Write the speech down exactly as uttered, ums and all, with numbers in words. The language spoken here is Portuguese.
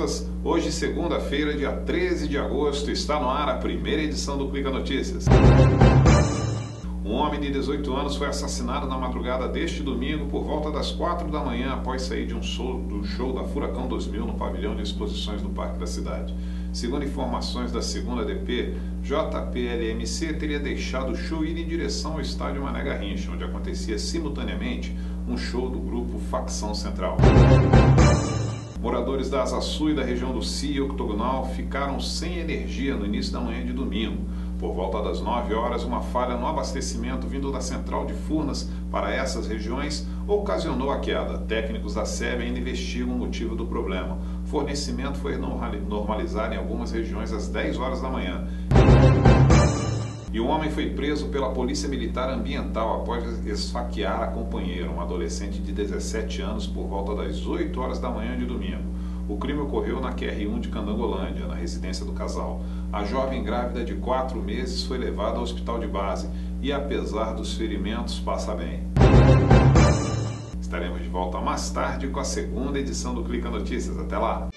internautas, hoje segunda-feira, dia treze de agosto, está no ar a primeira edição do Clica Notícias. Um homem de dezoito anos foi assassinado na madrugada deste domingo por volta das quatro da manhã após sair de um show, do show da Furacão dois mil no pavilhão de exposições do Parque da Cidade. Segundo informações da segunda D P, J P L M C teria deixado o show e ido em direção ao estádio Mané Garrincha, onde acontecia simultaneamente um show do grupo Facção Central. Moradores da Asa Sul e da região do C I E Octogonal ficaram sem energia no início da manhã de domingo. Por volta das nove horas, uma falha no abastecimento vindo da central de Furnas para essas regiões ocasionou a queda. Técnicos da S E B ainda investigam o motivo do problema. O fornecimento foi normalizado em algumas regiões às dez horas da manhã. E um homem foi preso pela Polícia Militar Ambiental após esfaquear a companheira, uma adolescente de dezessete anos, por volta das oito horas da manhã de domingo. O crime ocorreu na Q R um de Candangolândia, na residência do casal. A jovem grávida de quatro meses foi levada ao hospital de base e, apesar dos ferimentos, passa bem. Estaremos de volta mais tarde com a segunda edição do Clica Notícias. Até lá!